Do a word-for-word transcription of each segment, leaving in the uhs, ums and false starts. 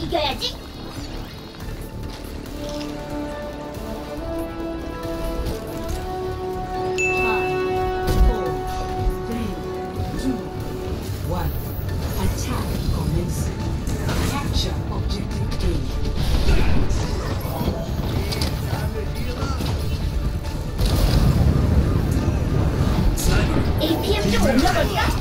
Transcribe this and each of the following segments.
이겨야지. 에이피엠 좀 올려볼까?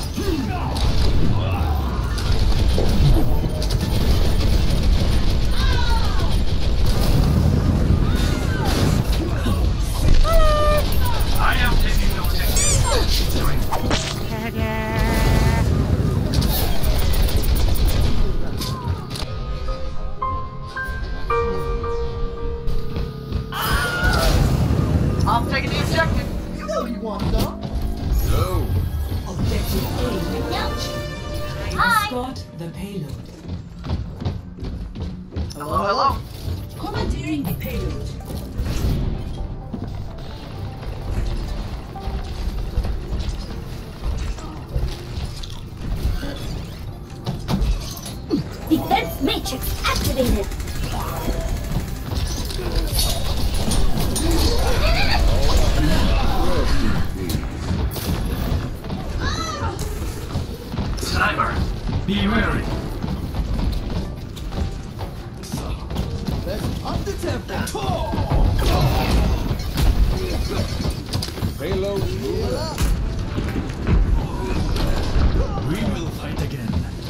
I'm taking the objective. You know you want some. No. Objective A. Hi. Escort the payload. Hello, hello. Commandeering the payload. Defense matrix activated. Sniper, be wary. Let's up the tempo. Payload here. We will fight again.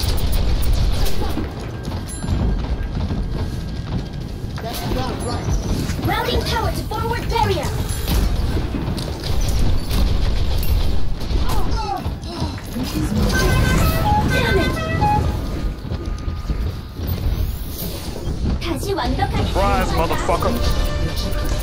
That's not right. Routing power to forward barrier. Damn it. 다시 완벽하게 Surprise, motherfucker!